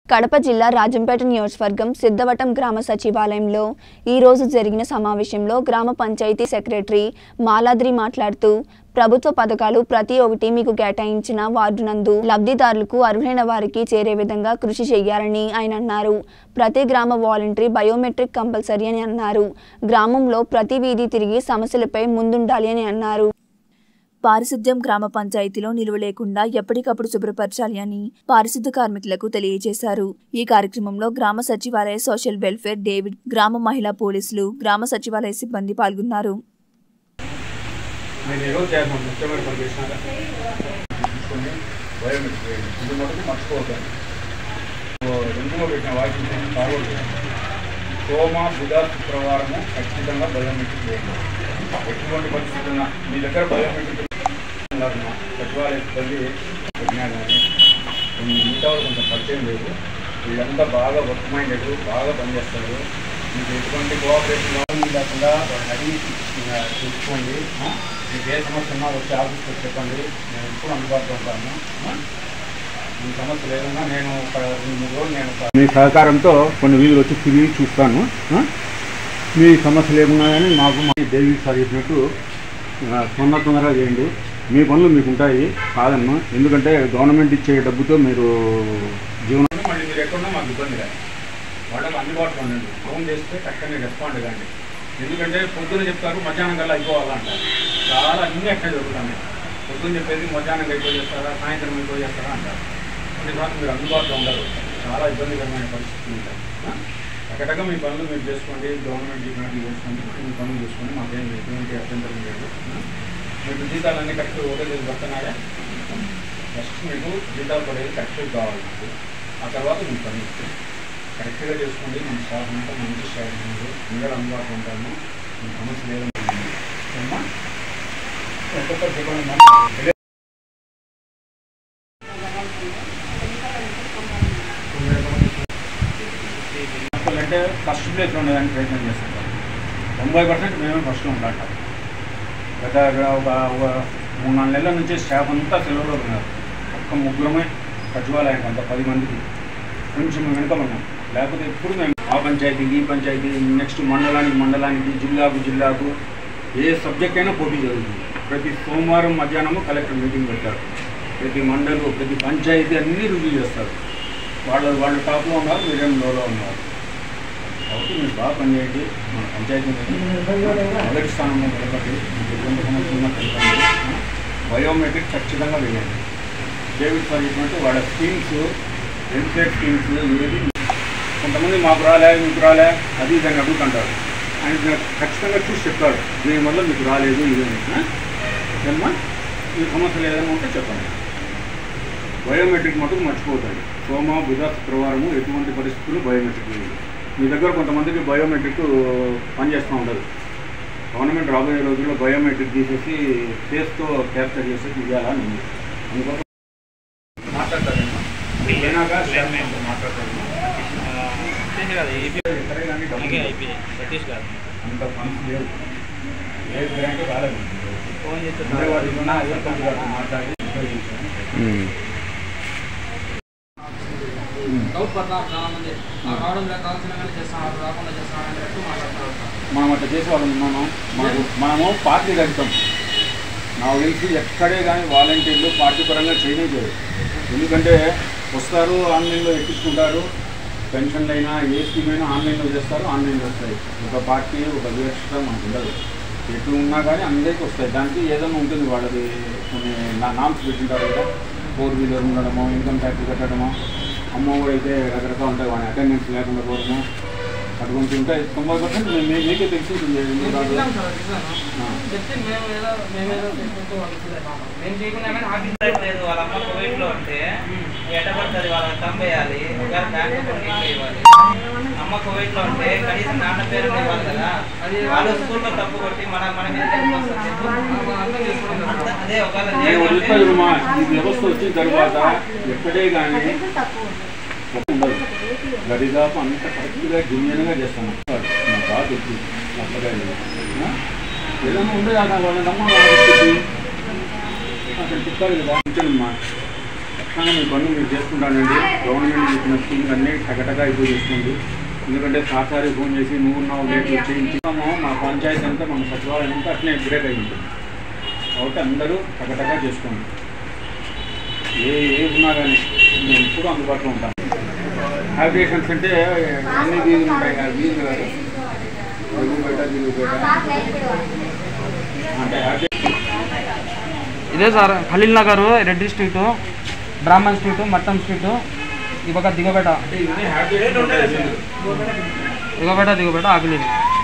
కడప జిల్లా రాజంపేట నియోజకవర్గం సిద్ధవటం గ్రామ సచివాలయంలో ఈ రోజు జరిగిన సమావేశంలో గ్రామ పంచాయతీ సెక్రటరీ మాలాద్రి మాట్లాడుతూ ప్రభుత్వ పథకాలు ప్రతి ఒక్కటి మీకు కేటాయించిన వార్డు నందు లబ్ధిదారులకు అర్హులైన వారికి చేరే విధంగా కృషి చేయాలని ఆయన అన్నారు. ప్రతి గ్రామ వాలంటరీ బయోమెట్రిక్ కంపల్సరీ అని అన్నారు. గ్రామంలో ప్రతి వీధి తిరిగి సమస్యలపై ముందుండాలి అని అన్నారు. పారిశుద్ధ్యం గ్రామ పంచాయతీలో నిలువ లేకుండా ఎప్పటికప్పుడు శుభ్రపరచాలి అని పారిశుద్ధ్య కార్మికులకు తెలియజేశారు. ఈ కార్యక్రమంలో గ్రామ సచివాలయ సోషల్ వెల్ఫేర్ డేవిడ్, గ్రామ మహిళా పోలీసులు, గ్రామ సచివాలయ సిబ్బంది పాల్గొన్నారు. సోమ బుధ శుక్రవారము ఖచ్చితంగా బయోమెట్రిక్ చేయండి. ఎటువంటి పరిస్థితి ఉన్నా మీ దగ్గర బయోమెట్రిక్ సచివాలయ సిబ్బంది విజ్ఞానం మిగతా వాళ్ళు కొంచెం పరిచయం లేదు. వీళ్ళంతా బాగా వర్క్ మైండెడ్, బాగా పనిచేస్తారు. మీకు ఎటువంటి కోఆపరేషన్ కావాలని లేకుండా వాళ్ళని అడిగి చూసుకోండి. మీకు ఏ సమస్య ఉన్నా వచ్చి ఆఫీస్కి చెప్పండి. నేను ఎప్పుడు అందుబాటులో ఉంటాను. మీ సమస్య లేదన్నా నేను 2-3 రోజులు మీ సహకారంతో కొన్ని వీధులు వచ్చి తిరిగి చూస్తాను. మీ సమస్యలు ఏమున్నా కానీ మాకు డేవిడ్ సార్ చెప్పినట్టు తొందరగా చేయండి. మీ పనులు మీకు ఉంటాయి కాదన్నా. ఎందుకంటే గవర్నమెంట్ ఇచ్చే డబ్బుతో మీరు జీవనం మళ్ళీ మీరు ఎక్కడున్నా మాకు ఇబ్బంది లేదు. వాళ్ళకి అందుబాటులో ఉండండి. ఫోన్ చేస్తే టక్కనే రెస్పాండ్ కానీ. ఎందుకంటే పొద్దున చెప్తారు మధ్యాహ్నం కల్లా అయిపోవాలంటారు. చాలా అన్నీ అట్లా జరుగుతున్నాయి. పొద్దున్న చెప్పేది మధ్యాహ్నం అయిపోయేస్తారా, సాయంత్రం అయిపోయేస్తారా అంటారు. కొన్నిసార్లు మీరు అందుబాటులో ఉండరు. చాలా ఇబ్బందికరమైన పరిస్థితులు ఉంటాయి. ఎక్కడగా మీ పనులు మీరు చేసుకోండి. గవర్నమెంట్ చెప్పినట్టు చేసుకోండి. మీ పనులు చేసుకోండి. మాకేం ఎటువంటి అభ్యంతరం లేదు. మీకు జీతాలన్నీ కరెక్ట్ ఒకటే చేసి పడుతున్నారా? ఫస్ట్ మీకు జీతాలు పడేది కరెక్ట్గా కావాలి. ఆ తర్వాత మీ పని కరెక్ట్గా చేసుకోండి. మన స్టాఫ్ అంతా మంచి స్టాఫ్ ఉంది. అందరూ అందుబాటులో ఉంటాము. మీ సమస్య లేదమ్మా. ఒక్కొక్కరు చెప్పండి. అంటే ఫస్ట్ ప్లేస్లో ఉండడానికి ప్రయత్నం చేస్తుంటాం. 90% మేమే ఫస్ట్లో ఉంటాం. గత ఒక 3-4 నెలల నుంచి స్టాఫ్ అంతా సెలవులో ఉన్నారు. ఒక్క ముగ్గురమే సచివాలయానికి అంతా 10 మందికి కొంచెం వెనుకమన్నాం. లేకపోతే ఎప్పుడు మేము ఆ పంచాయతీకి ఈ పంచాయతీ నెక్స్ట్ మండలానికి జిల్లాకు ఏ సబ్జెక్ట్ అయినా పోటీ జరుగుతుంది. ప్రతి సోమవారం మధ్యాహ్నము కలెక్టర్ మీటింగ్ పెట్టారు. ప్రతి మండలు ప్రతి పంచాయతీ అన్నీ రివ్యూ చేస్తారు. వాళ్ళు టాప్లో ఉన్నారు, మీరేం లోలో ఉన్నారు. కాబట్టి మీరు బాగా పనిచేయండి. మన పంచాయతీ మొదటి స్థానంలో నిలబడి మీకు ఎటువంటి సమస్యలున్నా తెలుపండి. బయోమెట్రిక్ ఖచ్చితంగా వేయండి. డేవిడ్ సార్ చెప్పినట్టు వాళ్ళ స్కీమ్స్ వెల్ఫేర్ స్కీమ్స్ ఏది కొంతమంది మాకు రాలే మీకు రాలే అది దాన్ని అడుగుతుంటారు. ఆయన ఖచ్చితంగా చూసి చెప్తాడు దీనివల్ల మీకు రాలేదు ఇదేమన్నా ఏమన్నా మీ సమస్యలు ఏదైనా ఉంటే చెప్పండి. బయోమెట్రిక్ మటుకు మర్చిపోతాడు. సోమ బుధ శుక్రవారము ఎటువంటి పరిస్థితులు బయోమెట్రిక్ లేదు. మీ దగ్గర కొంతమందికి బయోమెట్రిక్ పనిచేస్తూ ఉండదు. గవర్నమెంట్ రాబోయే రోజుల్లో బయోమెట్రిక్ తీసేసి ఫేస్తో క్యాప్చర్ చేసేసి ఇవ్వాలని ఉంది. అందుకోసం మాట్లాడతారేమో పోయినాక మాట్లాడతారు. ఎక్కడే కానీ అంత ఫండ్స్ లేవు. ఏ గ్రాంట్ రాలేదు. ఫోన్ చేస్తే మాట్లాడి డౌట్ పడతాం. చాలా మంది రావడం కావాల్సిన చేస్తాం, రాకుండా చేస్తాం అన్నట్టు మాట్లాడుతూ ఉంటాం. మనం అట్లా చేసేవాళ్ళం ఉన్నాము. మనము పార్టీ కడతాం. నాకు తెలిసి ఎక్కడే కానీ వాలంటీర్లు పార్టీ పరంగా చేయలేదు. ఎందుకంటే వస్తారు, ఆన్లైన్లో ఎక్కించుకుంటారు. పెన్షన్లు అయినా ఏ స్కీమ్ అయినా ఆన్లైన్లో చేస్తారు, ఆన్లైన్లో వస్తాయి. ఒక పార్టీ ఒక వివక్షత మనకు ఉండదు. ఎటు ఉన్నా కానీ అందరికీ వస్తాయి. దానికి ఏదైనా ఉంటుంది. వాళ్ళది కొన్ని నామ్స్ పెట్టింటారు కదా. 4 వీలర్ ఉండడమో, ఇన్కమ్ ట్యాక్స్ కట్టడమో, అమ్మ కూడా అయితే రకరకాలు ఉంటాయి. వాడి అటెండెన్స్ లేకుండా పోవడము అటువంటి ఉంటాయి. 90% మీకే తెలిసి వాళ్ళ అమ్మ కోవిడ్లో ఉంటే ఎట్టబడుతుంది, వాళ్ళ చంపేయాలి. అమ్మ కోవిడ్లో ఉంటే కనీసం నాన్న పేరు ఇవ్వాలి కదా. వాళ్ళు స్కూల్లో తప్పు కొట్టి మన మీద అదే ఈ వ్యవస్థ వచ్చిన తర్వాత ఎక్కడే కానీ ఉండదు. గడిదాపు అంత కరెక్ట్గా జెన్యూన్గా చేస్తాను. నాకు బాగా తెలిసింది. అప్పగా ఏదైనా ఉండే వాళ్ళ నమ్మకం అక్కడ చెప్తారు కదా. ఖచ్చితంగా మీ పనులు మీరు చేసుకుంటానండి. గవర్నమెంట్ ఇచ్చిన స్కీమ్ అన్నీ టగటగా ఇప్పుడు చేసుకోండి. ఎందుకంటే సార్సారి ఫోన్ చేసి నువ్వు ఉన్నావు లేట్ చేయించాము. మా పంచాయతీ అంతా మన సచివాలయం అంతా అట్లే బ్రేక్ అయి ఉంటుంది. కాబట్టి అందరూ టగటగా చేసుకోండి. ఏ ఉన్నా కానీ మేము ఎప్పుడూ అందుబాటులో ఉంటాం. హ్యాబిటేషన్స్ అంటే అన్ని వీధులు ఉంటాయి కదా, వీధులు కాదు, రఘుపేట దిగుపేట అంటే ఇదే sir Khaleel Nagar, Reddy street, Brahman street, Mattam street, ఈ పక్క దిగబేట, అంటే ఇవన్నీ హ్యాబిటేషన్ ఉంటాయి. దిగబేట ఆకిలి.